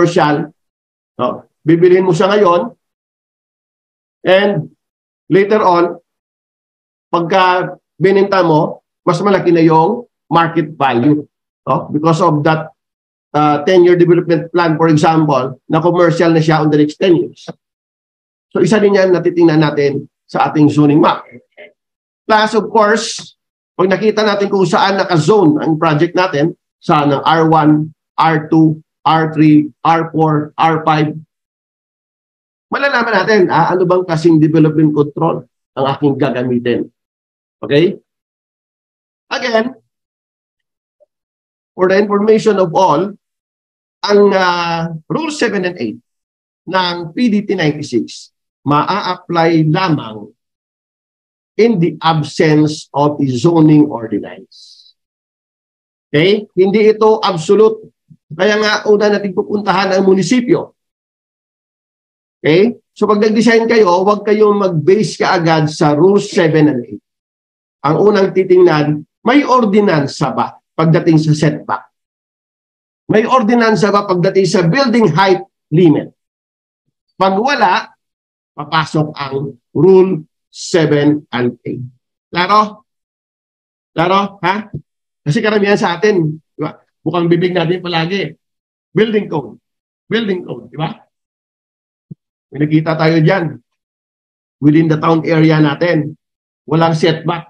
commercial, no? Bibilhin mo siya ngayon, and later on, pagka binenta mo, mas malaki na yung market value. No? Because of that 10-year development plan, for example, na commercial na siya on the next 10 years. So isa din yan natitingnan natin sa ating zoning map. Plus, of course, pag nakita natin kung saan naka-zone ang project natin, saan ng R1, R2, R3, R4, R5, malalaman natin ano bang kasing development control ang aking gagamitin. Okay? Again, for the information of all, ang Rule 7 and 8 ng PDT 96 maa-apply lamang in the absence of the zoning ordinance. Okay? Hindi ito absolute. Kaya nga una natin pupuntahan ang munisipyo. Okay? So pag nag-design kayo, huwag kayong mag-base kaagad sa Rule 7 and 8. Ang unang titingnan, may ordinansa ba pagdating sa setback? May ordinansa ba pagdating sa building height limit? Pag wala, papasok ang Rule 7 and 8. Klaro? Klaro? Ha? Kasi karamihan sa atin, di ba? Bukang bibig natin palagi. Building code. Building code, di ba? May nakita tayo dyan. Within the town area natin, walang setback.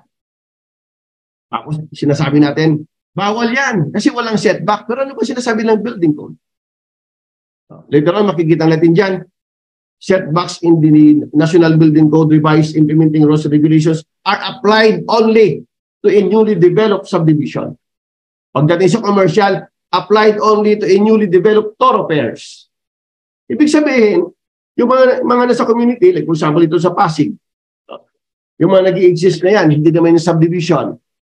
Tapos sinasabi natin, bawal yan kasi walang setback. Pero ano ba sinasabi ng building code? Later on, makikita natin dyan, setbacks in the National Building Code revised implementing rules and regulations are applied only to a newly developed subdivision. Pagdating sa commercial, applied only to a newly developed thoroughfares. Ibig sabihin, yung mga nasa community, like for example, ito sa Pasig, yung mga nag-i-exist na yan, hindi naman yung subdivision.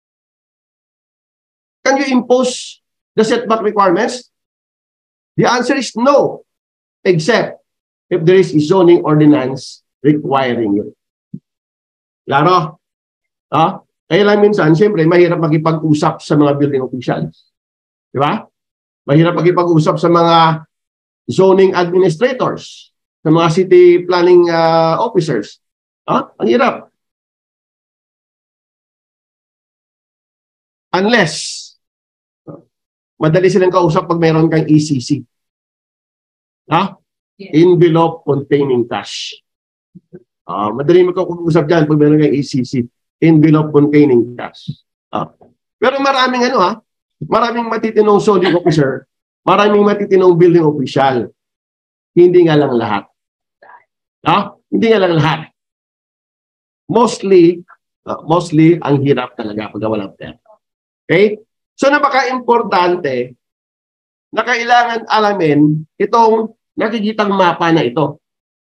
Can you impose the setback requirements? The answer is no, except if there is a zoning ordinance requiring it. Klaro? Kaya lang minsan, siyempre, mahirap makipag-usap sa mga building officials. Di ba? Mahirap makipag-usap sa mga zoning administrators, sa mga city planning officers. Ang hirap. Unless, madali silang kausap pag mayroon kang ECC. Envelope containing cash. Madali magkakusap dyan pag mayroon kang ECC. Envelope containing cash. Pero maraming maraming matitinong zoning officer, maraming matitinong building official. Hindi nga lang lahat. Hindi nga lang lahat. Mostly ang hirap talaga pag walang pera. Okay? So napaka-importante na kailangan alamin itong nakikitang mapa na ito.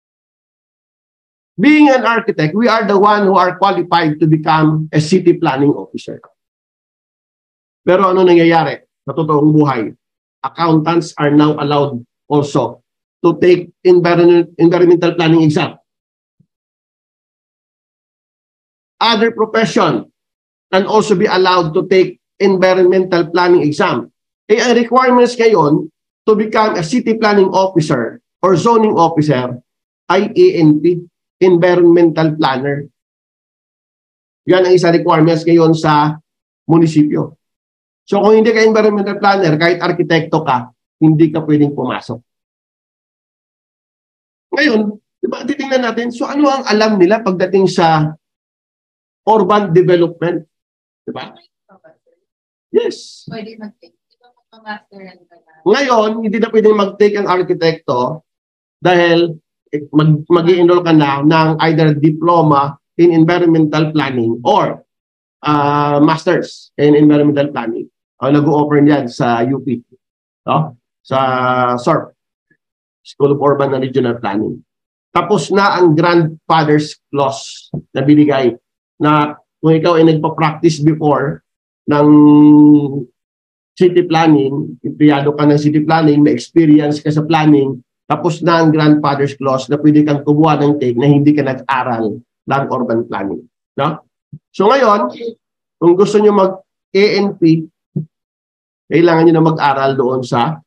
Being an architect, we are the one who are qualified to become a city planning officer. Pero ano nangyayari sa totoong buhay? Accountants are now allowed also to take environmental planning exam. Other profession can also be allowed to take environmental planning exam. Ang requirements ngayon to become a city planning officer or zoning officer ay ENP, environmental planner. Yan ang isa requirements ngayon sa munisipyo. So kung hindi ka environmental planner, kahit arkitekto ka, hindi ka pwedeng pumasok. Ngayon, diba, titingnan natin, so ano ang alam nila pagdating sa urban development? Diba? Yes. Pwede mag-take. Ngayon, hindi na pwedeng mag-take ang arkitekto dahil mag-i-enroll ka na ng either diploma in environmental planning or masters in environmental planning. Nag-o-offer niyan sa UP. Sa SORP, School of Urban and Regional Planning. Tapos na ang grandfather's clause na binigay na kung ikaw ay nagpa-practice before ng city planning, empleyado ka ng city planning, may experience ka sa planning, tapos na ang grandfather's clause na pwede kang kumuha ng take na hindi ka nag-aral ng urban planning. No? So ngayon, kung gusto nyo mag-ANP, kailangan nyo na mag-aral doon sa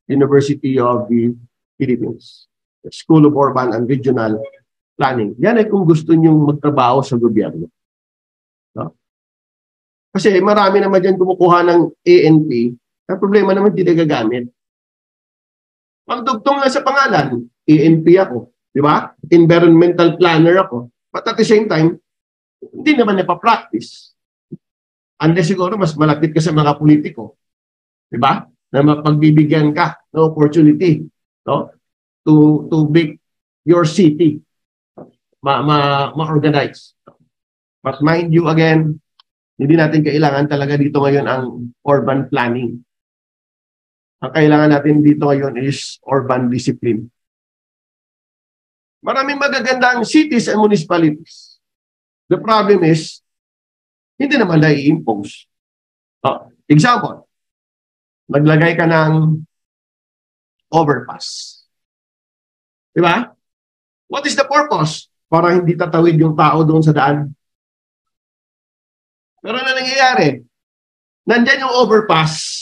University of the Philippines, School of Urban and Regional Planning. Yan ay kung gusto nyong magtrabaho sa gobyerno. No? Kasi marami naman dyan kumukuha ng ANP, ang problema naman hindi nagagamit. Pagdugtong lang sa pangalan, ANP ako, di ba? Environmental planner ako. But at the same time, hindi naman napapractice. Unless siguro mas malapit ka sa mga politiko, di ba? Na mapagbibigyan ka ng opportunity, no? To make your city ma-organize. But mind you again, hindi natin kailangan talaga dito ngayon ang urban planning. Ang kailangan natin dito ngayon is urban discipline. Maraming magagandang cities and municipalities. The problem is, hindi naman na-i-impose. Example, naglagay ka ng overpass. Diba? What is the purpose? Para hindi tatawid yung tao doon sa daan. Pero na nangyayari? Nandyan yung overpass.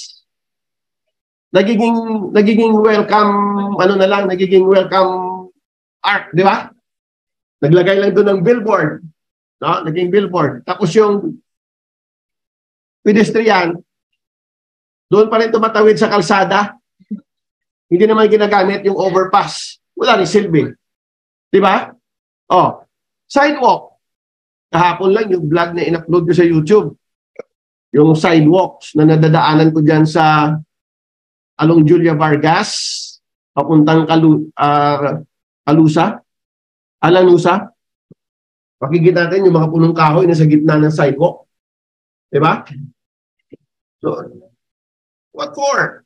Nagiging welcome, nagiging welcome art, di ba? Naglagay lang doon ng billboard. No? Naging billboard. Tapos yung pedestrian, doon pa rin tumatawid sa kalsada. Hindi naman ginagamit yung overpass. Wala rin silbi. Di ba? Sidewalk. Kahapon lang yung vlog na in-upload ko sa YouTube. Yung sidewalks na nadadaanan ko dyan sa along Julia Vargas, papuntang Alanusa. Pakikita natin yung mga punong kahoy na sa gitna ng sidewalk. Diba? So, what for?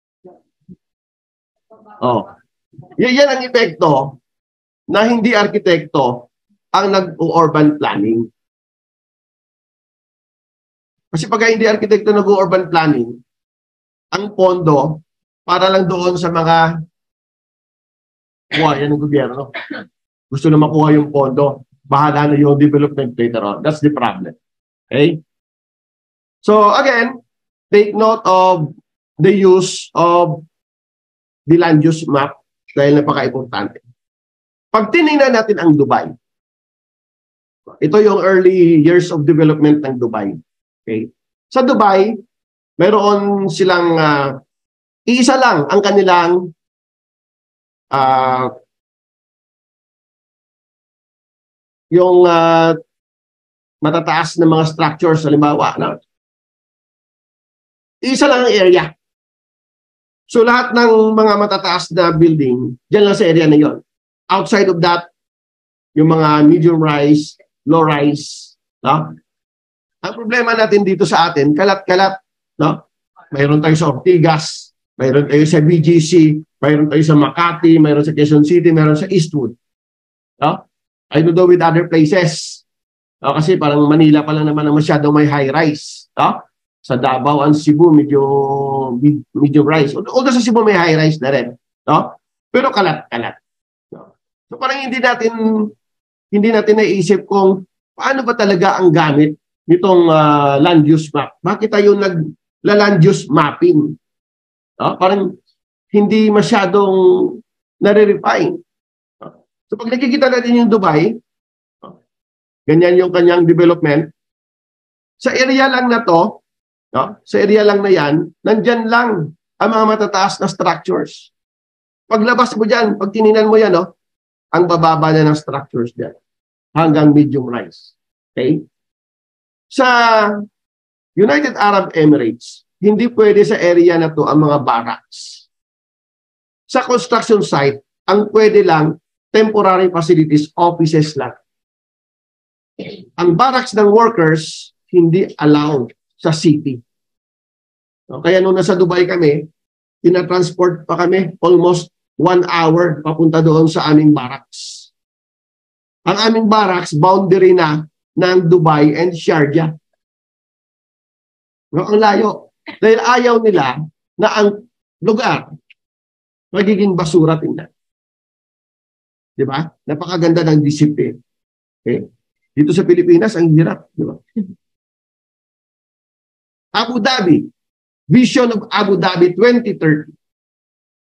Yan ang epekto na hindi arkitekto ang nag-urban planning. Kasi pag hindi arkitekto nag-urban planning, ang pondo para lang doon sa mga yan ng gobyerno. Gusto na makuha yung pondo. Bahala na yung development later on. That's the problem. Okay? So again, take note of the use of the land use map dahil napaka-importante. Pag tinignan natin ang Dubai, ito yung early years of development ng Dubai. Okay? Sa Dubai, meron silang iisa lang ang kanilang yung matataas na mga structures, halimbawa. Isa lang ang area. So lahat ng mga matataas na building, dyan lang sa area na yon. Outside of that, yung mga medium-rise, low-rise. No? Ang problema natin dito sa atin, kalat-kalat. No? Mayroon tayo sa Ortigas, mayroon tayo sa BGC, mayroon tayo sa Makati, mayroon sa Quezon City, mayroon sa Eastwood. No? I don't know with other places. No? Kasi parang Manila pa lang naman na masyado may high-rise. No? Sa Davao and Cebu, medium rise. Although sa Cebu may high-rise na rin. No? Pero kalat-kalat. No? So parang hindi natin naisip kung paano ba talaga ang gamit nitong land use map. Bakit tayo nagla-land use mapping? No? Parang hindi masyadong nare-refine. No? So pag nakikita natin yung Dubai, ganyan yung kanyang development, sa area lang na to, no? Sa area lang na yan, nandyan lang ang mga matataas na structures. Paglabas mo dyan, pag tininan mo yan, no? Ang bababa na ng structures dyan. Hanggang medium rise. Okay? Sa United Arab Emirates, hindi pwede sa area na to ang mga barracks. Sa construction site, ang pwede lang temporary facilities, offices lang. Ang barracks ng workers, hindi allowed sa city. So, kaya nung nasa Dubai kami, tinatransport pa kami almost 1 hour papunta doon sa aming barracks. Ang aming barracks, boundary na ng Dubai and Sharjah. No, ang layo. Dahil ayaw nila na ang lugar magiging basura tingnan. Di ba? Napakaganda ng disiplina. Okay? Dito sa Pilipinas, ang hirap. Di ba? Abu Dhabi. Vision of Abu Dhabi 2030.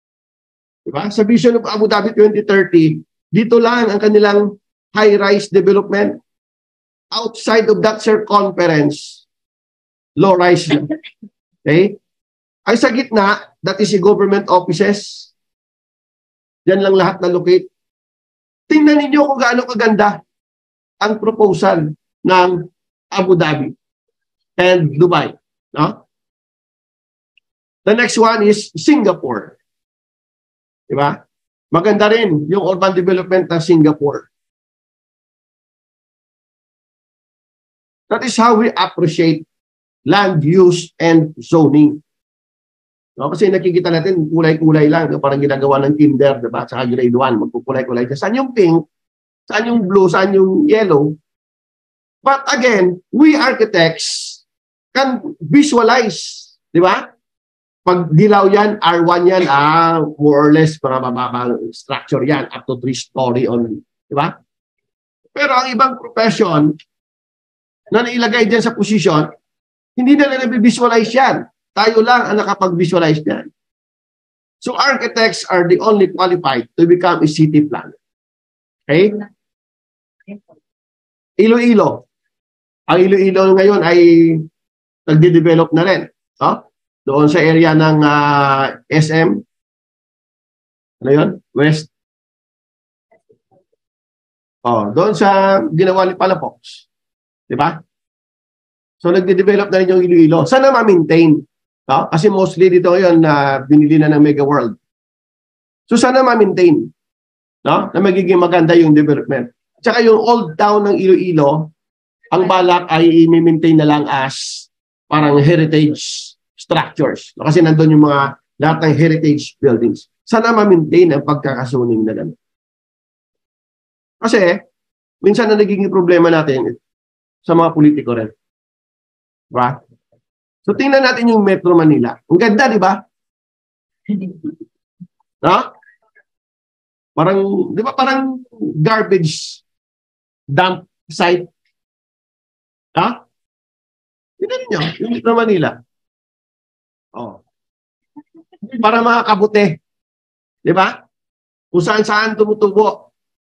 Diba? Sa Vision of Abu Dhabi 2030, dito lang ang kanilang high-rise development. Outside of that circumference, low-rise na. Okay? Ay sa gitna, that is the government offices. Yan lang lahat na locate. Tingnan ninyo kung gaano kaganda ang proposal ng Abu Dhabi and Dubai. No? The next one is Singapore. Diba? Maganda rin yung urban development ng Singapore. That is how we appreciate land use and zoning. No, kasi nakikita natin kulay-kulay lang, no? Parang ginagawa ng kinder, diba? Saka grade 1, magkukulay-kulay. Saan yung pink? Saan yung blue? Saan yung yellow? But again, we architects can visualize, di ba? Pag dilaw yan, R1 yan, more or less, para mababang structure yan, up to 3-story only. Di ba? Pero ang ibang profession na nailagay dyan sa posisyon, hindi na nabivisualize yan. Tayo lang ang nakapag-visualize yan. So architects are the only qualified to become a city planner. Okay? Iloilo. Ang Iloilo ngayon ay nagde-develop na rin. No? Doon sa area ng SM. Ano yun? West. Doon sa ginawa ni Palafox. Diba? So nagde-develop na rin yung Iloilo. Sana ma-maintain. No? Kasi mostly dito ngayon na binili na ng Mega World. So sana ma-maintain. No? Na magiging maganda yung development. Tsaka yung old town ng Iloilo, ang balak ay i-maintain na lang as parang heritage structures. No? Kasi nandun yung mga lahat ng heritage buildings. Sana ma-maintain ang pagkakasuning na lang. Kasi minsan na nagiging problema natin sa mga politiko rin. Diba? So tingnan natin yung Metro Manila. Ang ganda, di ba? No? Parang, di ba parang garbage dump site? Ha? Tingnan niyo, yung Metro Manila. Para mga kabute. Di ba? Kung saan-saan tumutubo.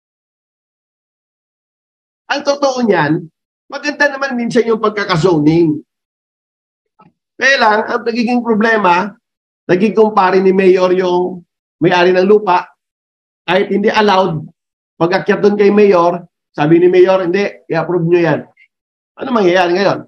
Ang totoo niyan, maganda naman minsan yung pagkakazoning. Kaya lang, ang nagiging problema, nagikumpare ni Mayor yung may-ari ng lupa, kahit hindi allowed, pag-akyat doon kay Mayor, sabi ni Mayor, hindi, i-approve nyo yan. Ano mangyayari ngayon?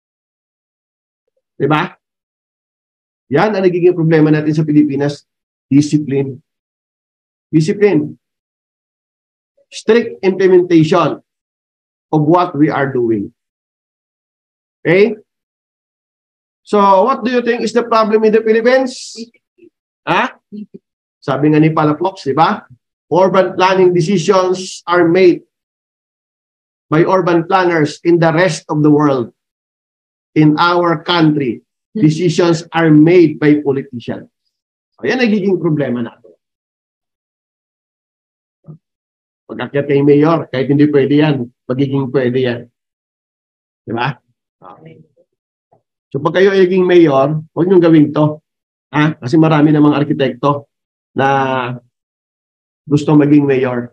Diba? Yan ang nagiging problema natin sa Pilipinas. Discipline. Discipline. Strict implementation of what we are doing. Okay? So, what do you think is the problem in the Philippines? Ha? Sabi nga ni Palafox, di ba? Urban planning decisions are made by urban planners in the rest of the world. In our country, decisions are made by politicians. So, yan nagiging problema natin. Pag-akyat kay Mayor, kahit hindi pwede yan, magiging pwede yan. Di ba? Okay. So pag kayo naging mayor, huwag niyong gawin to. Kasi marami namang arkitekto na gusto maging mayor.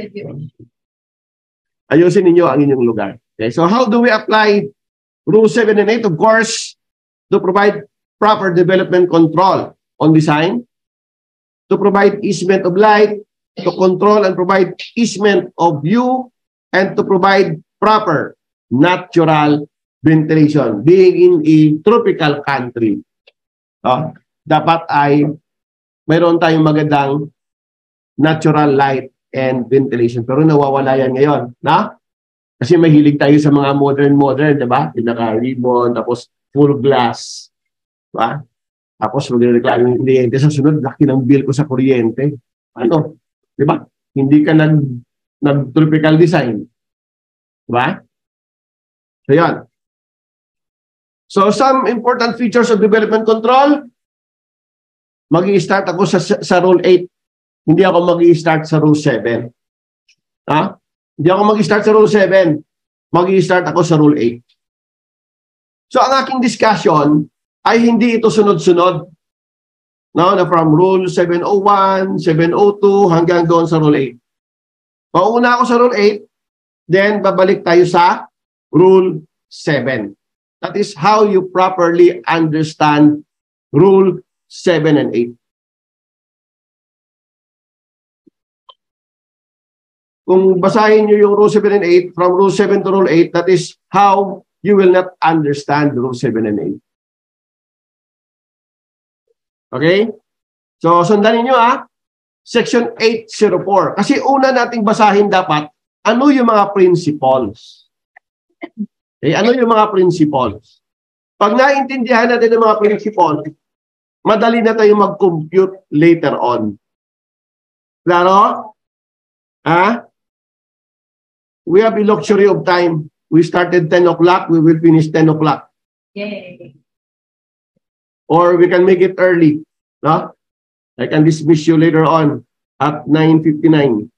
Ayusin ninyo ang inyong lugar. Okay? So how do we apply Rule 7 and 8? Of course, to provide proper development control on design, to provide easement of light, to control and provide easement of view, and to provide proper natural ventilation. Being in a tropical country, dapat ay mayroon tayong magandang natural light and ventilation. Pero nawawala yan ngayon. Na? Kasi mahilig tayo sa mga modern, diba? Pinaka-ribbon, tapos full glass. Diba? Tapos magreklamo yung kliyente sa sunod, laki ng bill ko sa kuryente. Ano? Diba? Hindi ka nag-tropical design. Diba? So yan. So some important features of development control, mag-i-start ako sa Rule 8. Hindi ako mag-i-start sa Rule 7. Ha? Hindi ako mag-i-start sa Rule 7. Mag-i-start ako sa Rule 8. So ang aking discussion ay hindi ito sunod-sunod. No, na from Rule 701, 702, hanggang doon sa Rule 8. Pauna ako sa Rule 8, then babalik tayo sa Rule 7. That is how you properly understand Rule 7 and 8. Kung basahin nyo yung Rule 7 and 8, from Rule 7 to Rule 8, that is how you will not understand Rule 7 and 8. Okay? So, sundan ninyo Section 804. Kasi una nating basahin dapat, ano yung mga principles? Okay? Ano yung mga principles? Pag naintindihan natin yung mga principles, madali na tayo mag-compute later on. Klaro? We have a luxury of time. We started 10 o'clock, we will finish 10 o'clock. Yay. Or we can make it early. No? I can dismiss you later on at 9:59.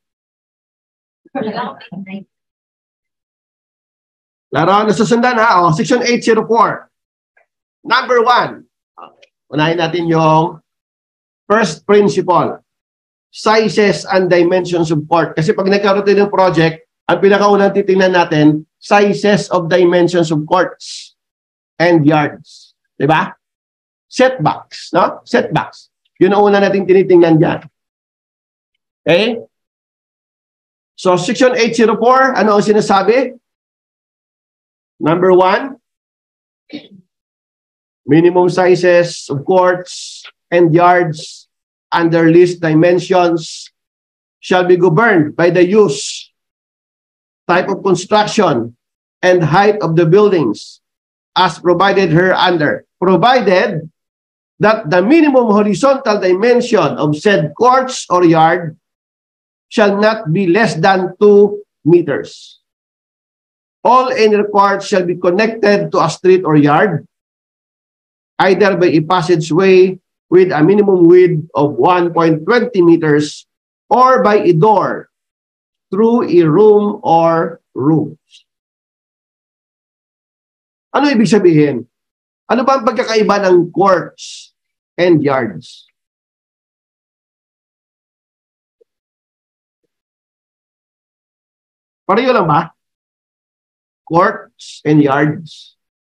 Laro, nasusundan Section 804. Number 1. Unahin natin yung first principle. Sizes and dimensions of court. Kasi pag nagkaroon tayo ng project, ang pinakaunang titingnan natin, sizes of dimensions of courts and yards. Diba? Setbacks. No? Setbacks. Yun ang una natin tinitingnan dyan. Okay? So, Section 804, ano ang sinasabi? Number 1, minimum sizes of courts and yards under list dimensions shall be governed by the use, type of construction, and height of the buildings as provided hereunder, provided that the minimum horizontal dimension of said courts or yard shall not be less than 2 meters. All inner courts shall be connected to a street or yard, either by a passageway with a minimum width of 1.20 meters or by a door through a room or rooms. Ano ibig sabihin? Ano ba ang pagkakaiba ng courts and yards? Pareho lang ba? Courts and yards.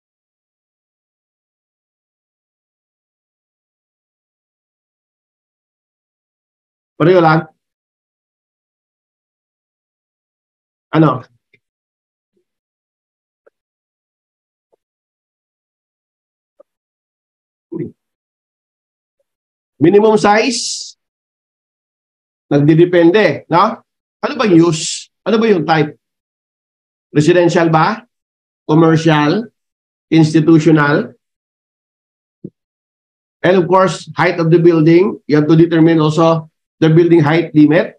Pareho lang? Ano? Minimum size? Nagdidepende, no? Ano ba yung use? Ano ba yung type? Residential ba? Commercial? Institutional? And of course, height of the building. You have to determine also the building height limit.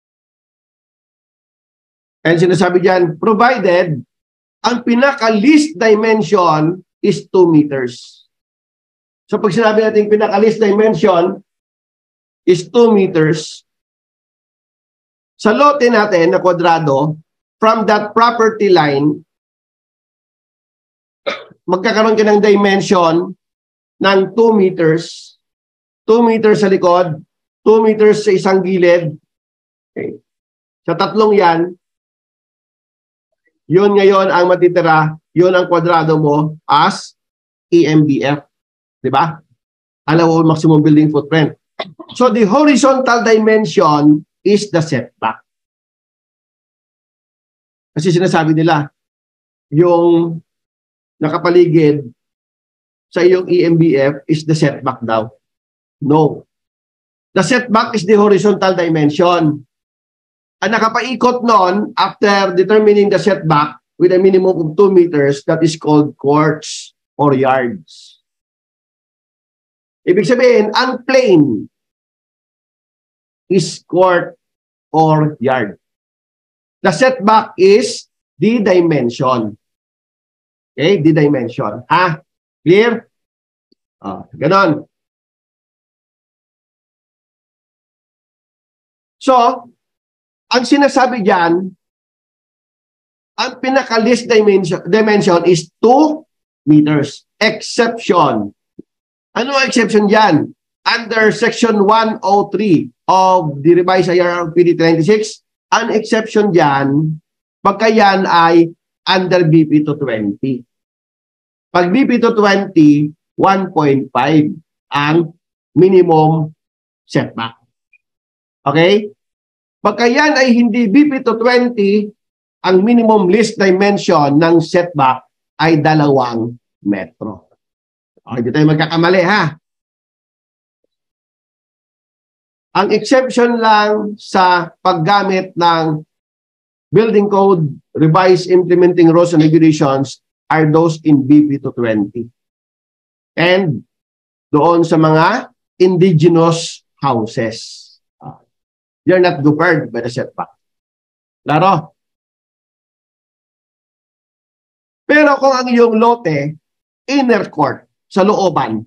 And sinasabi dyan, provided ang pinaka-least dimension is 2 meters. So pag sinabi natin pinaka-least dimension is 2 meters, sa lote natin na kwadrado, from that property line, magkakaroon ka ng dimension ng 2 meters. 2 meters sa likod, 2 meters sa isang gilid. Okay. Sa tatlong yan, yun ngayon ang matitira, yun ang kwadrado mo as EMBF. Diba? Allowable maximum building footprint. So the horizontal dimension is the setback. Kasi sinasabi nila, yung nakapaligid sa iyong EMBF is the setback daw. No. The setback is the horizontal dimension. Ang nakapaikot nun, after determining the setback with a minimum of 2 meters, that is called courts or yards. Ibig sabihin, ang plane is court or yard. The setback is the dimension. Okay, the dimension. Ha? Clear? Ganon. So, ang sinasabi dyan, ang pinaka-least dimension is 2 meters. Exception. Ano ang exception dyan? under Section 103 of the revised IRR of PD 96, an exception dyan, pagka yan ay under BP 220. Pag BP 220, 1.5 ang minimum setback. Okay? Pagka yan ay hindi BP 220, ang minimum least dimension ng setback ay 2 metro. Okay, di tayo magkakamali ha. Ang exception lang sa paggamit ng Building Code Revised Implementing Rules and Regulations are those in BP 220. And doon sa mga indigenous houses. You're not governed by the setback. Klaro? Pero kung ang iyong lote, inner court, sa looban,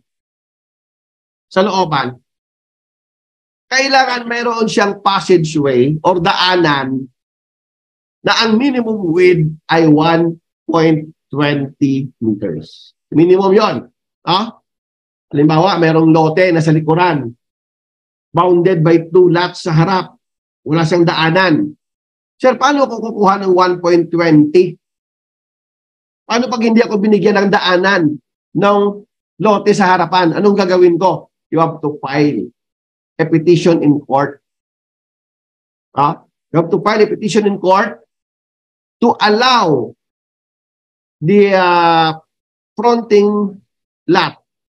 kailangan mayroon siyang passageway or daanan na ang minimum width ay 1.20 meters. Minimum yon. Halimbawa, mayroong lote na sa likuran, bounded by 2 lots sa harap. Wala siyang daanan. Sir, paano ko kukuha ng 1.20? Paano pag hindi ako binigyan ng daanan ng lote sa harapan? Anong gagawin ko? You have to file a petition in court. You have to file a petition in court to allow the fronting lot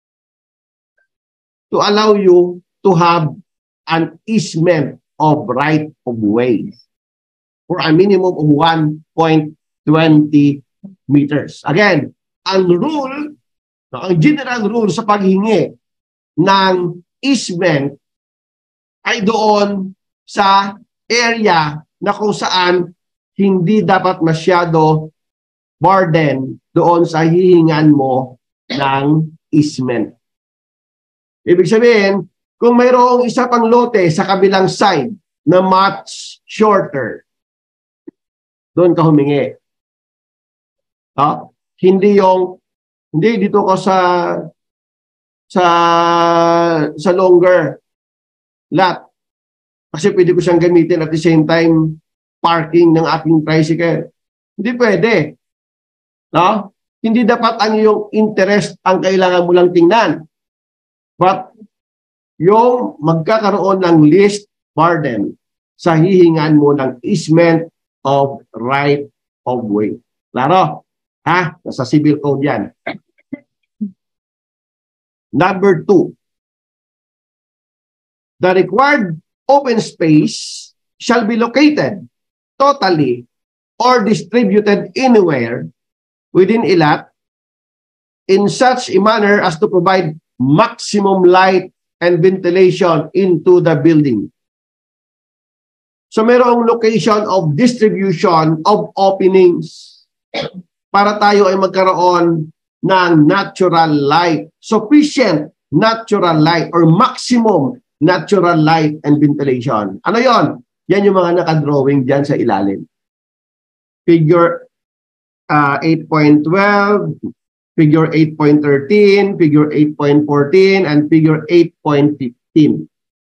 to allow you to have an easement of right of way for a minimum of 1.20 meters. Again, ang rule, ang general rule sa paghingi ng easement ay doon sa area na kung saan hindi dapat masyado burden doon sa hihingan mo ng easement. Ibig sabihin, kung mayroong isa pang lote sa kabilang side na much shorter, doon ka humingi. Hindi dito ko sa longer lot. Kasi pwede ko siyang gamitin at the same time parking ng aking tricycle. Hindi pwede. Hindi dapat ang iyong interest ang kailangan mo lang tingnan. But yung magkakaroon ng least burden sa hihingan mo ng easement of right of way. Klaro? Nasa civil code yan. Number 2. The required open space shall be located totally or distributed anywhere within a lot in such a manner as to provide maximum light and ventilation into the building. So mayroong location of distribution of openings para tayo ay magkaroon ng natural light, sufficient natural light or maximum natural light and ventilation. Ano yon? Yan yung mga nakadrawing dyan sa ilalim. Figure 8.12, Figure 8.13, Figure 8.14, and Figure 8.15.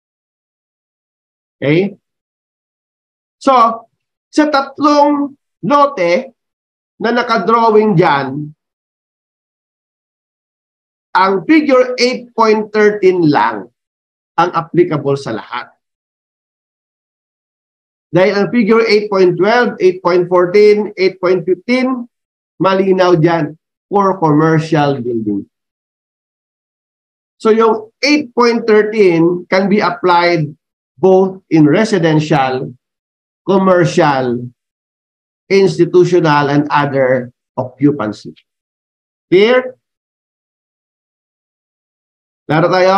Okay? So, sa tatlong lote na nakadrawing dyan, ang Figure 8.13 lang ang applicable sa lahat. Dahil ang Figure 8.12, 8.14, 8.15, malinaw dyan for commercial building. So yung 8.13 can be applied both in residential, commercial, institutional, and other occupancy. Clear? Klaro tayo?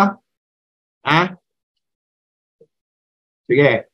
Sige.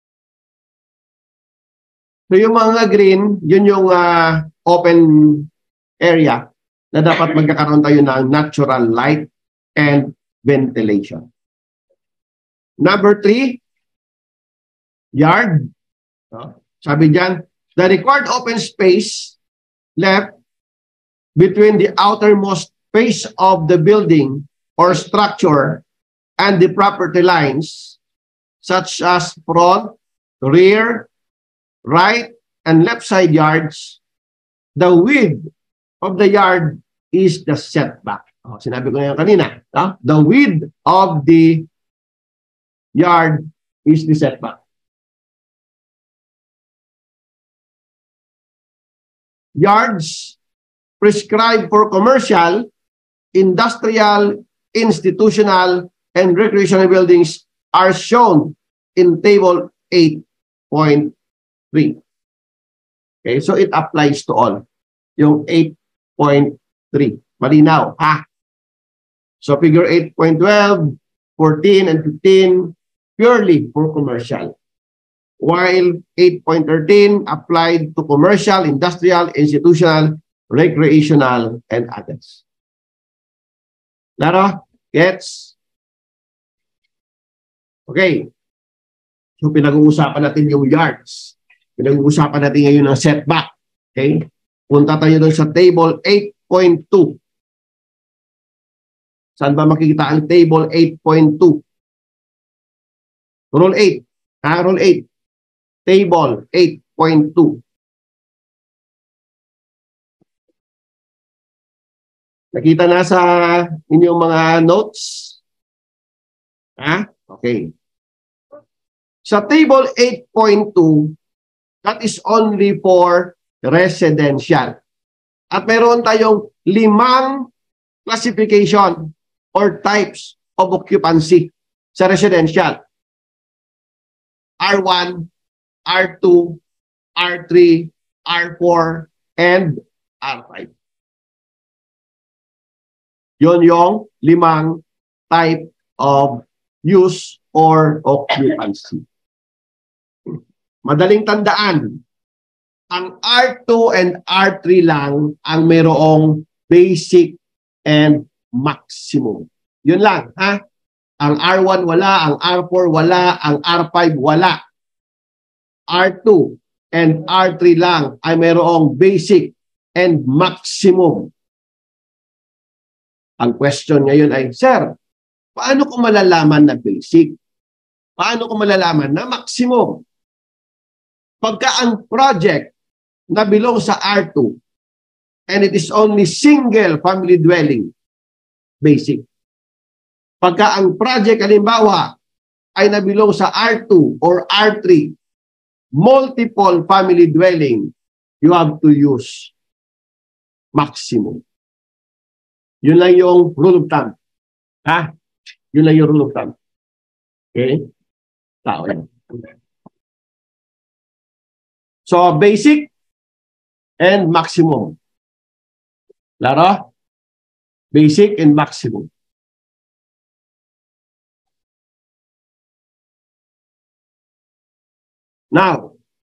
So yung mga green, yun yung open area na dapat magkakaroon tayo ng natural light and ventilation. Number 3, yard. Sabi dyan, the required open space left between the outermost face of the building or structure and the property lines, such as front, rear, right, and left side yards, the width of the yard is the setback. Oh, sinabi ko na yan kanina. The width of the yard is the setback. Yards prescribed for commercial, industrial, institutional, and recreational buildings are shown in table 8.3. Okay, so it applies to all. Yung 8.3. Malinaw, ha? So figure 8.12, 14, and 15, purely for commercial. While 8.13 applied to commercial, industrial, institutional, recreational, and others. Laro? Gets? Okay. So pinag-uusapan natin yung yards. Pinag-uusapan natin ngayon ng setback. Okay? Punta tayo doon sa table 8.2. Saan ba makikita ang table 8.2? Rule 8. Rule 8. Table 8.2. Nakita na sa inyong mga notes? Okay. Sa table 8.2, that is only for residential. At meron tayong 5 classification or types of occupancy sa residential. R1, R2, R3, R4, and R5. Yun yung 5 type of use or occupancy. Madaling tandaan, ang R2 and R3 lang ang mayroong basic and maximum. Yun lang, ha? Ang R1 wala, ang R4 wala, ang R5 wala. R2 and R3 lang ay mayroong basic and maximum. Ang question ngayon ay, Sir, paano ko malalaman na basic? Paano ko malalaman na maximum? Pagka ang project na belong sa R2 and it is only single family dwelling, basic. Pagka ang project, halimbawa, ay nabilong sa R2 or R3, multiple family dwelling, you have to use maximum. Yun lang yung rule of thumb. Ha? Yun lang yung rule of thumb. Okay? Tao yan. So, basic and maximum. Laro? Basic and maximum. Now,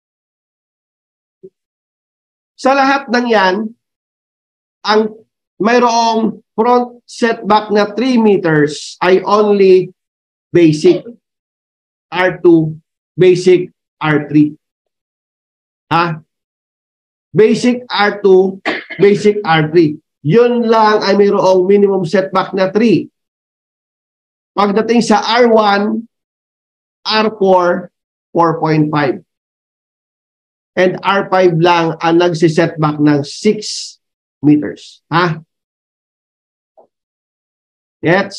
sa lahat ng yan, ang mayroong front setback na 3 meters ay only basic R2, basic R3. Ha? Basic R2, basic R3. Yun lang ay mayroong minimum setback na 3. Pagdating sa R1, R4, 4.5. And R5 lang ang nagsisetback ng 6 meters. Ha? Yes.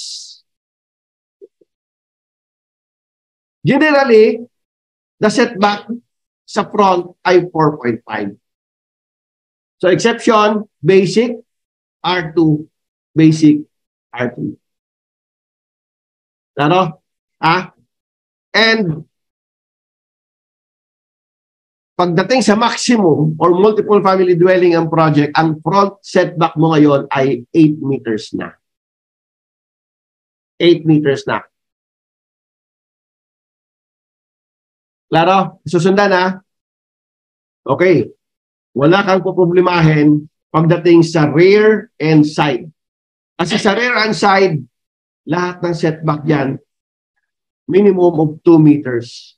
Generally, the setback sa front ay 4.5. So exception, basic, R2, basic, R3. Ano? Ha? And pagdating sa maximum or multiple family dwelling ang project, ang front setback mo ngayon ay 8 meters na. 8 meters na. Klaro? Susundan na? Okay. Wala kang poproblemahin pagdating sa rear and side. Kasi sa rear and side, lahat ng setback yan, minimum of 2 meters.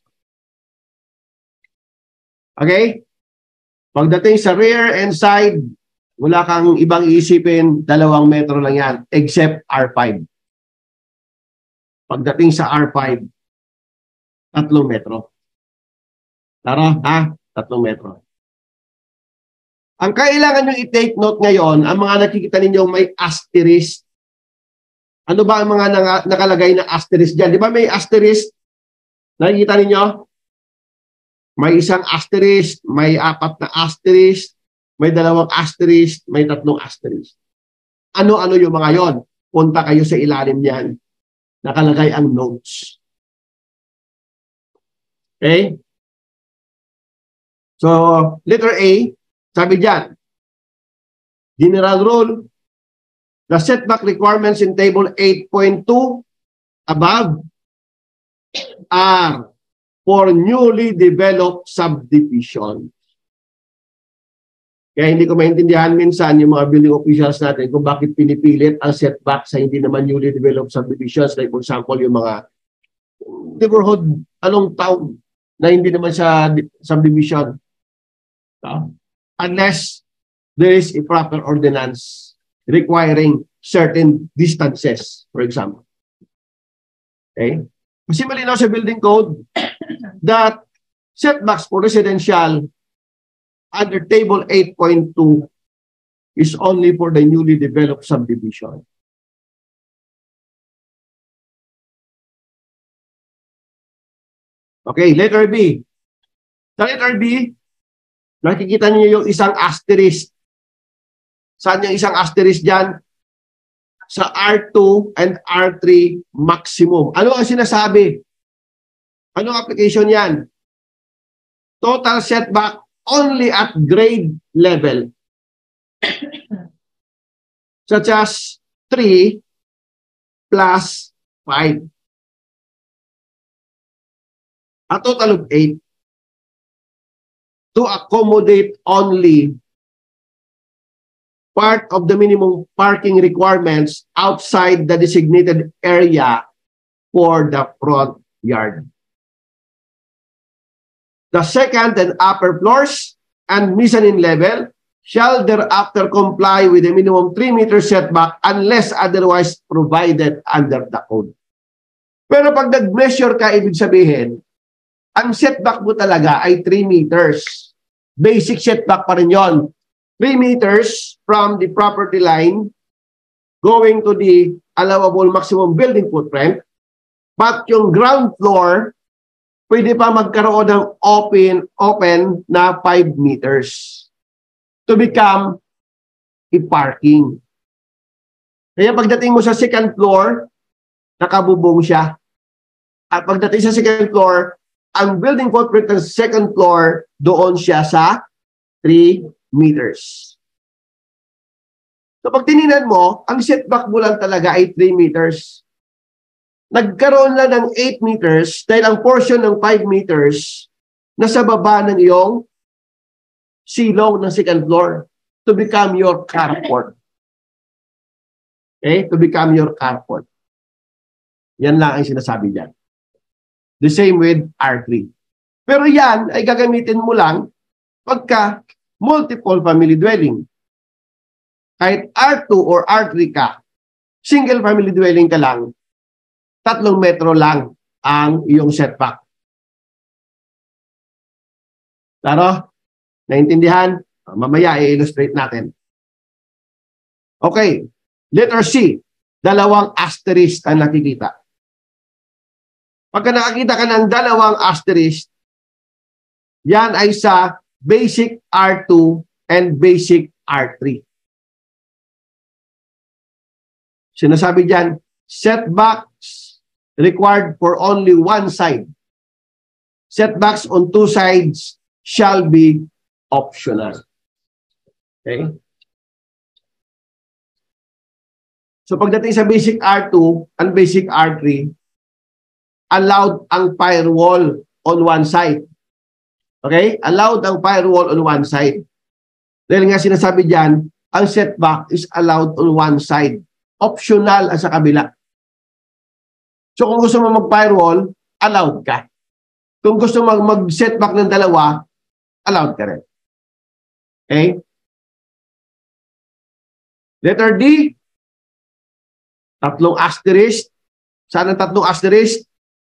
Okay? Pagdating sa rear and side, wala kang ibang iisipin, 2 metro lang yan, except R5. Pagdating sa R5, 3 metro. Tara, ha? 3 metro. Ang kailangan nyo i-take note ngayon, ang mga nakikita ninyo may asterisk. Ano ba ang mga nakalagay na asterisk dyan? Di ba may asterisk? Nakikita ninyo? May isang asterisk, may 4 na asterisk, may 2 asterisk, may 3 asterisk. Ano-ano yung mga yon? Punta kayo sa ilalim niyan. Nakalagay ang notes. Okay? So, letter A, sabi dyan, general rule, the setback requirements in table 8.2 above are for newly developed subdivision. Kaya hindi ko maintindihan minsan yung mga building officials natin kung bakit pinipilit ang setback sa hindi naman newly developed subdivisions. Like for example, yung mga neighborhood along town na hindi naman sa subdivision. Unless there is a proper ordinance requiring certain distances, for example. Okay? Kasi malinaw sa building code that setbacks for residential under table 8.2 is only for the newly developed subdivision. Okay, letter B. Sa letter B, nakikita niyo yung isang asterisk. Saan yung isang asterisk dyan? Sa R2 and R3 maximum. Ano ang sinasabi? Anong application yan? Total setback only at grade level. Such as 3 plus 5. A total of 8. To accommodate only part of the minimum parking requirements outside the designated area for the front yard. The second and upper floors and mezzanine level shall thereafter comply with the minimum 3-meter setback unless otherwise provided under the code. Pero pag nag-measure ka, ibig sabihin, ang setback mo talaga ay 3 meters. Basic setback pa rin yon. 3 meters from the property line going to the allowable maximum building footprint. But yung ground floor, pwede pa magkaroon ng open na 5 meters to become a parking. Kaya pagdating mo sa second floor, nakabubong siya. At pagdating sa second floor, ang building footprint ng second floor, doon siya sa 3 meters. So pag tininan mo, ang setback mo lang talaga ay 3 meters. Nagkaroon lang ng 8 meters dahil ang portion ng 5 meters nasa baba ng iyong silong ng second floor to become your carport. Okay? To become your carport. Yan lang ang sinasabi dyan. The same with R3. Pero yan ay gagamitin mo lang pagka multiple family dwelling. Kahit R2 or R3 ka, single family dwelling ka lang, 3 metro lang ang iyong setback. Klaro? Naintindihan? Mamaya i-illustrate natin. Okay. Letter C. 2 asterisk ang nakikita. Pagka nakakita ka ng 2 asterisk, yan ay sa basic R2 and basic R3. Sinasabi dyan, setbacks required for only one side. Setbacks on 2 sides shall be optional. Okay? So pagdating sa basic R2 and basic R3, allowed ang firewall on one side. Okay? Allowed ang firewall on one side. Dahil nga sinasabi dyan, ang setback is allowed on one side. Optional ang sa kabila. So kung gusto mo mag-firewall, allowed ka. Kung gusto mo mag-setback ng 2, allowed ka rin. Okay? Letter D, 3 asterisk. Saan ang tatlong asterisk?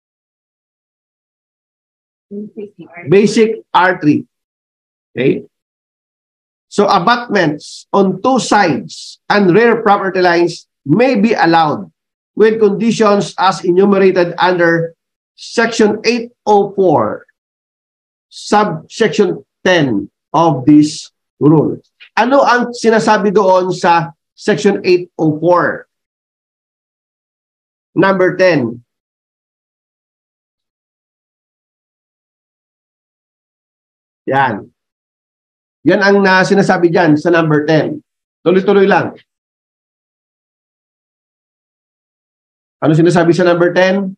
Basic R3. Okay? So abutments on two sides and rear property lines may be allowed with conditions as enumerated under Section 804, subsection 10 of this rule. Ano ang sinasabi doon sa Section 804? Number 10. Yan. Yan ang sinasabi dyan sa number 10. Tuloy-tuloy lang. Ano sinasabi sa number 10?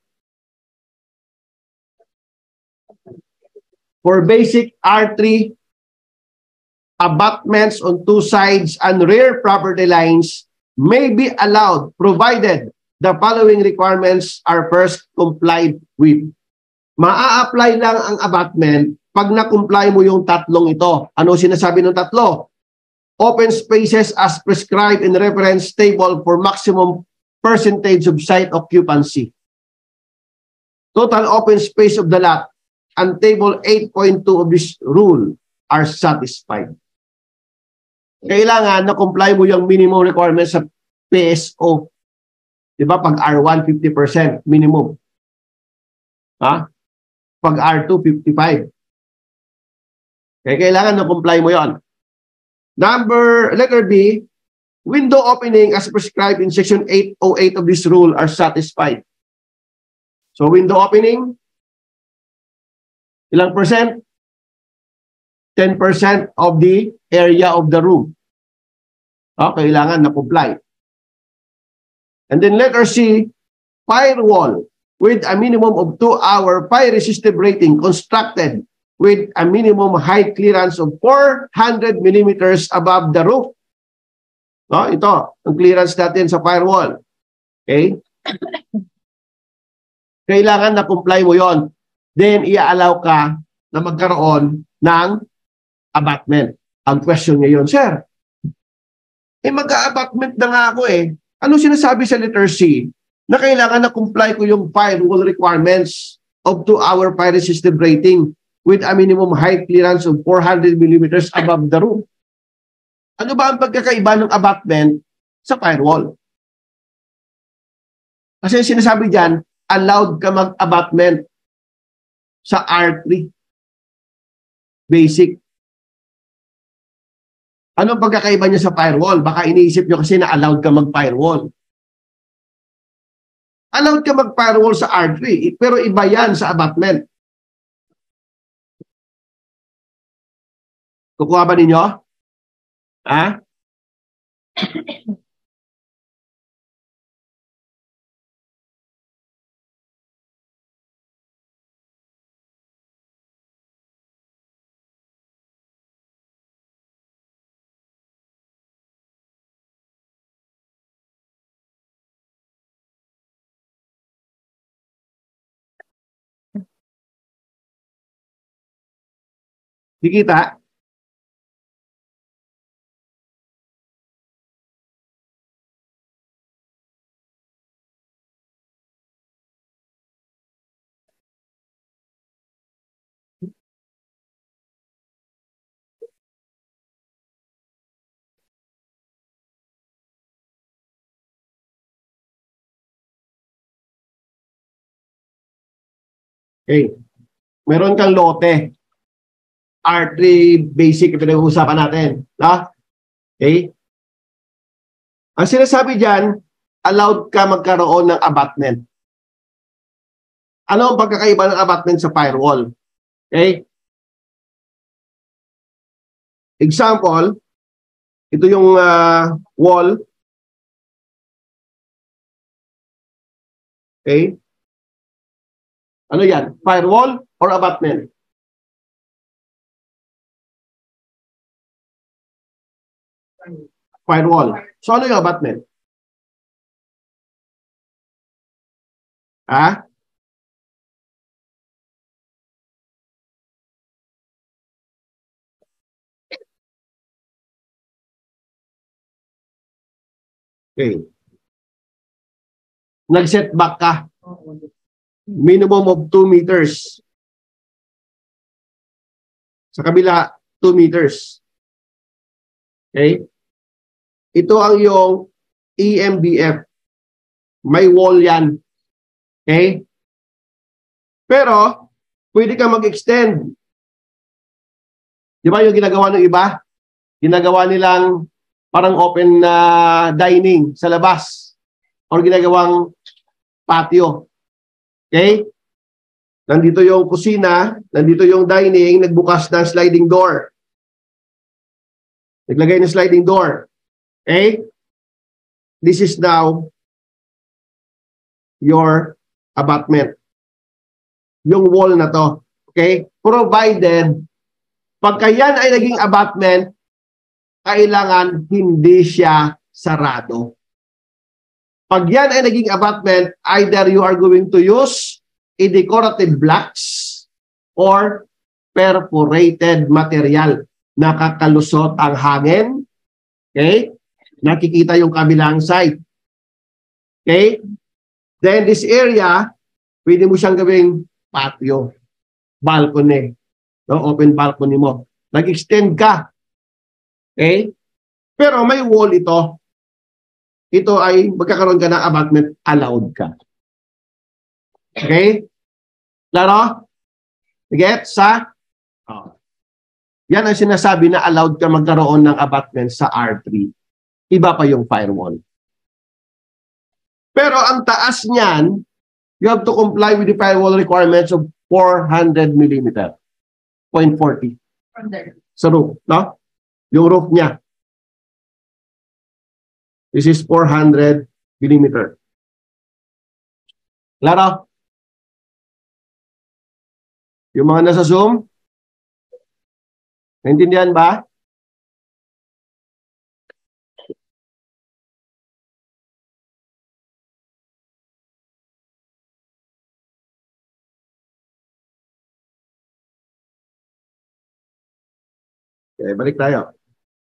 For basic R3, abutments on two sides and rear property lines may be allowed provided the following requirements are first complied with. Maa-apply lang ang abutment pag na-comply mo yung tatlong ito. Ano sinasabi ng tatlo? Open spaces as prescribed in reference table for maximum percentage of site occupancy. Total open space of the lot and table 8.2 of this rule are satisfied. Kailangan na-comply mo yung minimum requirements sa PSO. Diba? Pag R1, 50% minimum. Ha? Pag R2, 55%. Kaya kailangan na-comply mo yon. Letter B, window opening as prescribed in Section 808 of this rule are satisfied. So window opening, ilang percent? 10% of the area of the room. Kailangan na-comply. And then letter C, firewall with a minimum of 2-hour fire resistive rating constructed with a minimum height clearance of 400 millimeters above the roof. Ito, ang clearance natin sa firewall. Okay? Kailangan na-comply mo yon. Then, i-allow ka na magkaroon ng abutment. Ang question ngayon, sir, mag-a-abutment na nga ako eh. Ano sinasabi sa letter C? Na kailangan na-comply ko yung firewall requirements of 2-hour fire resistive rating with a minimum height clearance of 400 millimeters above the roof. Ano ba ang pagkakaiba ng abutment sa firewall? Kasi sinasabi dyan, allowed ka mag-abutment sa R3. Basic. Ano ang pagkakaiba niya sa firewall? Baka iniisip nyo kasi na allowed ka mag-firewall. Allowed ka mag-firewall sa R3, pero iba yan sa abutment. Kukuha ba ninyo? Ha? Di kita? Okay. Meron kang lote. R3 basic pinag-uusapan natin. Okay? Ang sinasabi dyan, allowed ka magkaroon ng abutment. Ano ang pagkakaiba ng abutment sa firewall? Okay? Example, ito yung wall. Okay? Ano yan? Firewall or abutment? Firewall. So ano yung abutment? Ha? Okay. Nag-setback ka Minimum of 2 meters. Sa kabila, 2 meters. Okay? Ito ang yung EMBF. May wall yan. Okay? Pero, pwede ka mag-extend. Di ba yung ginagawa ng iba? Ginagawa nilang parang open na dining sa labas. Or ginagawang patio. Okay? Nandito yung kusina, nandito yung dining, nagbukas ng sliding door. Naglagay ng sliding door. Okay? This is now your abutment. Yung wall na to. Okay? Provided, pagka yan ay naging abutment, kailangan hindi siya sarado. Pag yan ay naging abutment, either you are going to use a decorative blocks or perforated material. Nakakalusot ang hangin. Okay? Nakikita yung kabilang side. Okay? Then this area, pwede mo siyang gawing patio. Balcony. No? Open balcony mo. Nag-extend ka. Okay? Pero may wall ito. Ito ay magkakaroon ka ng abutment, allowed ka. Okay? Klaro? Get? Yan ang sinasabi na allowed ka magkaroon ng abutment sa R3. Iba pa yung firewall. Pero ang taas niyan, you have to comply with the firewall requirements of 400 mm. 0.40. Sa roof, no? Yung roof niya. This is 400 mm. Klaro? Yung mga nasa Zoom? Naintindihan ba? Okay, balik tayo.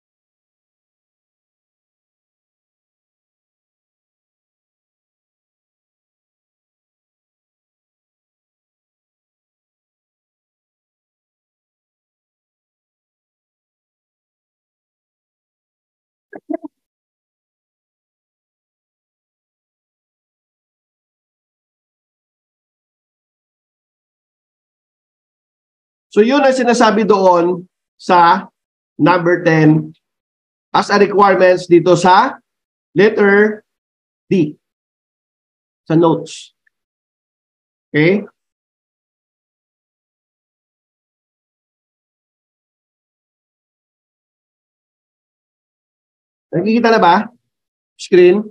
So yun ang sinasabi doon sa number 10 as a requirements dito sa letter D. Sa notes. Okay? Nakikita na ba? Screen?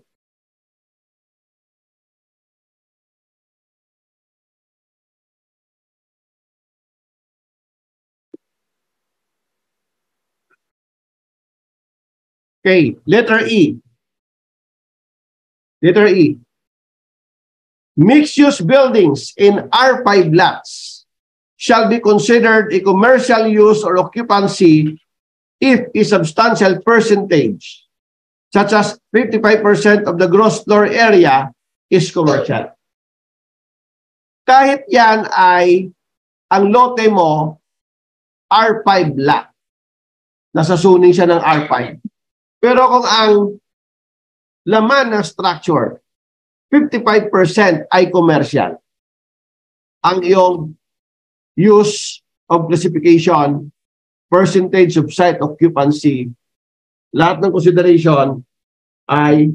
Okay, letter E. Letter E. Mixed-use buildings in R5 lots shall be considered a commercial use or occupancy if a substantial percentage, such as 55% of the gross floor area, is commercial. Kahit yan ay ang lote mo, R5 lot. Nasasuning siya ng R5. Pero kung ang laman ng structure, 55% ay commercial. Ang iyong use of classification, percentage of site occupancy, lahat ng consideration ay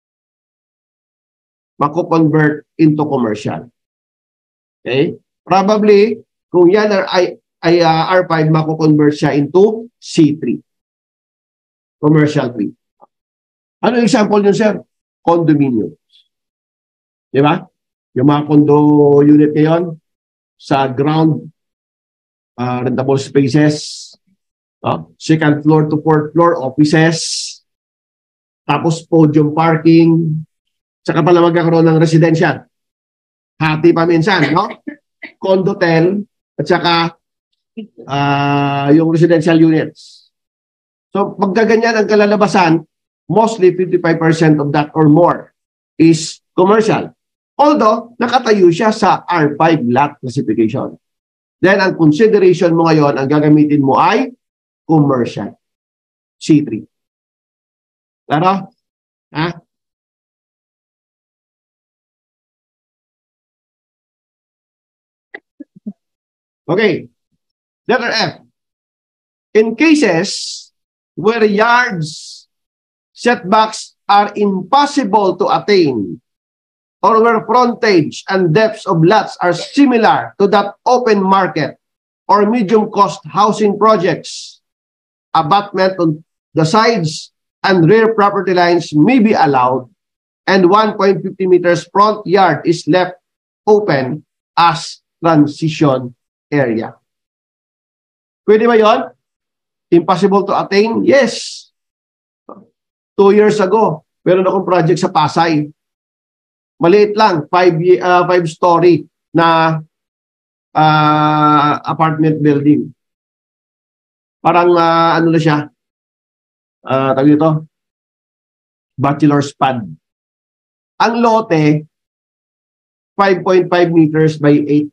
mako-convert into commercial. Okay? Probably, kung yan ay R5, mako-convert siya into C3. Commercial tree. Ano example nyo, sir? Condominium. Di ba? Yung mga condo unit ngayon sa ground rentable spaces, second floor to fourth floor offices, tapos podium parking, saka pala magkakaroon ng residential. Hati pa minsan, no? Condotel, at saka yung residential units. So, pagkaganyan ang kalalabasan, mostly 55% of that or more is commercial. Although, nakatayo siya sa R5 lot classification. Then, ang consideration mo ngayon, ang gagamitin mo ay commercial. C3. Claro? Ha? Okay. Letter F. In cases where yards setbacks are impossible to attain or where frontage and depths of lots are similar to that open market or medium-cost housing projects, abutment on the sides and rear property lines may be allowed and 1.50 meters front yard is left open as transition area. Pwede ba yun? Impossible to attain? Yes. 2 years ago, meron akong project sa Pasay. Maliit lang, 5-story na apartment building. Parang ano na siya, tawag dito, bachelor's pad. Ang lote, 5.5 meters by 8.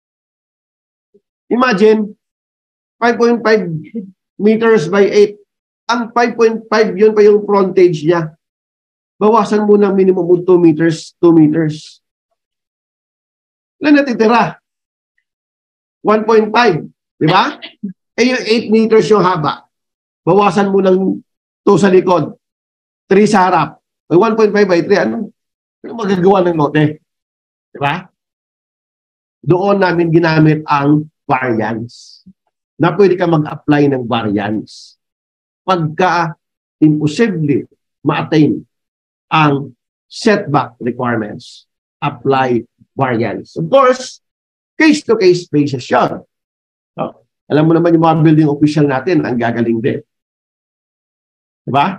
Imagine, 5.5 meters by 8. Ang 5.5, yun pa yung frontage niya. Bawasan mo ng minimum of 2 meters, 2 meters. Ilan natitira? 1.5, di ba? Eh yung 8 meters yung haba. Bawasan mo ng 2 sa likod, 3 sa harap. 1.5 by 3, ano magagawa ng lote? Di ba? Doon namin ginamit ang variance. Na pwede ka mag-apply ng variance. Pagka imposible ma-attain ang setback requirements, apply variance. Of course, case-to-case basis yun. So, alam mo naman yung mga building official natin, ang gagaling din. Diba?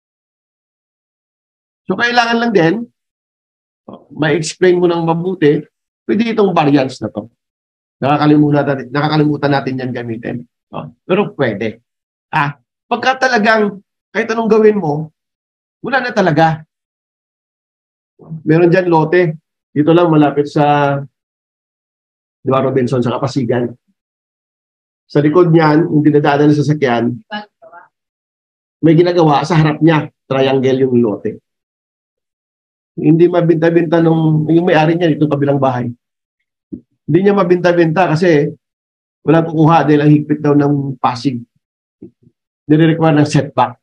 So, kailangan lang din, ma-explain mo ng mabuti, pwede itong variance na to. Nakakalimutan natin yan gamitin. Pero pwede. Pagka talagang, kahit anong gawin mo, wala na talaga. Meron dyan lote. Dito lang malapit sa Diba Robinson sa Kapasigan. Sa likod niyan, yung dinadaanan ng sasakyan, may ginagawa sa harap niya, triangle yung lote. Hindi mabinta-binta yung may-ari niya itong kabilang bahay. Hindi niya mabinta-binta kasi walang kukuha dahil ang higpit daw ng Pasig. Nire-require ng setback.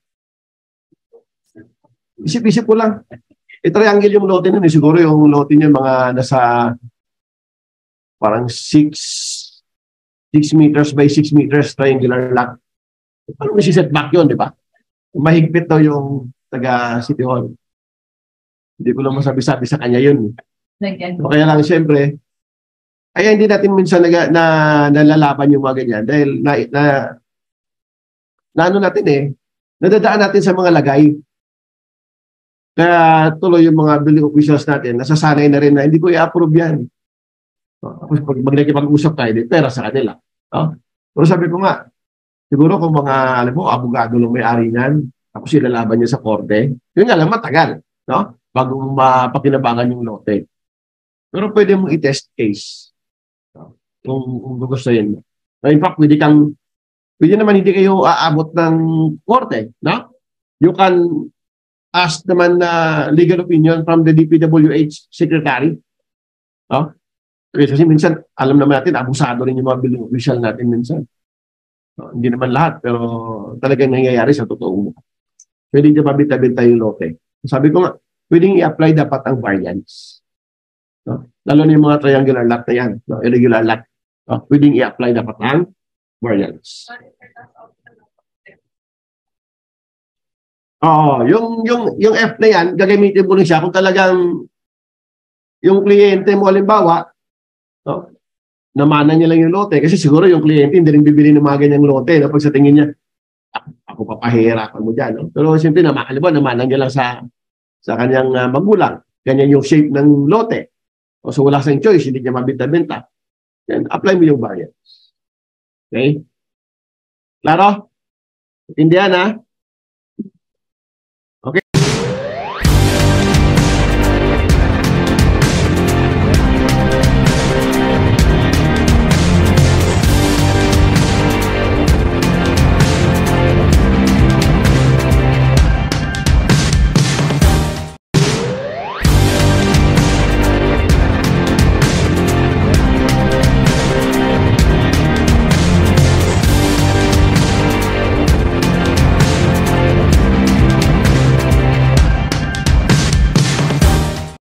Isip-isip ko lang. I-triangle yung lote nun. Siguro yung lote niya mga nasa parang 6 meters by 6 meters triangular lot. Paano may setback yun, di ba? Mahigpit daw yung taga City Hall. Hindi ko lang masabi-sabi sa kanya yun. So, kaya lang, siyempre, ay hindi natin minsan nalalaban yung mga ganyan dahil na ano natin nadadaan natin sa mga lagay. Kaya tuloy yung mga building officials natin, nasasanay na rin na hindi ko i-approve yan. Tapos pag nagkipag-usap tayo, pera sa kanila. Pero sabi ko nga, siguro kung mga, alam mo, abogado lang may-ari niyan, tapos ilalaban niya sa korte, yun nga lang, matagal. No? Bago mapakinabangan yung lote. Pero pwede mong i-test case. Kung gusto yun. In fact, pwede naman hindi kayo aabot ng korte. No? You can ask naman na legal opinion from the DPWH secretary. No? Kasi minsan, alam naman natin, abusado rin yung mga building official natin minsan. No? Hindi naman lahat, pero talagang nangyayari sa totoo. Pwede niya mabinta-binta yung lote. Sabi ko nga, pwedeng i-apply dapat ang variance. No? Lalo na yung mga triangular lot na yan, no? Irregular lot. No? Pwedeng i-apply dapat ang variance. Yung F na yan, gagamitin mo rin siya kung talagang yung kliyente mo, halimbawa, no? Namana niya lang yung lote. Kasi siguro yung kliyente hindi rin bibili ng mga ganyang lote. No? Pag sa tingin niya, ako papahirapan mo dyan. No? Pero siyempre, namana niya lang sa kanyang magulang. Ganyan yung shape ng lote. So wala siyang choice, hindi niya mabinta-binta. Then apply mo yung variance. Okay? Klaro? Intindihan, ha?